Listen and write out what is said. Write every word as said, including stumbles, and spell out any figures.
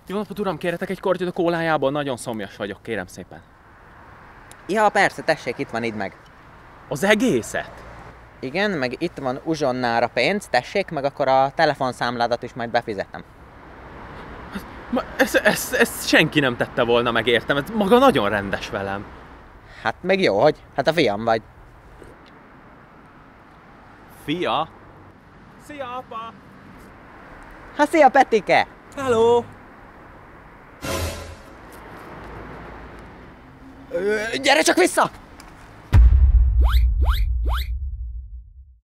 Jó napot, uram, kérhetek egy kortyot a kólájából? Nagyon szomjas vagyok, kérem szépen. Ja, persze, tessék, itt van, idd meg. Az egészet? Igen, meg itt van uzsonnára pénz, tessék, meg akkor a telefonszámládat is majd befizetem. Ma, ezt, ezt, ezt senki nem tette volna meg, értem, ez maga nagyon rendes velem. Hát meg jó, hogy? Hát a fiam vagy. Fia? Szia, apa! Hát szia, Petike! Hello! Ö, gyere csak vissza!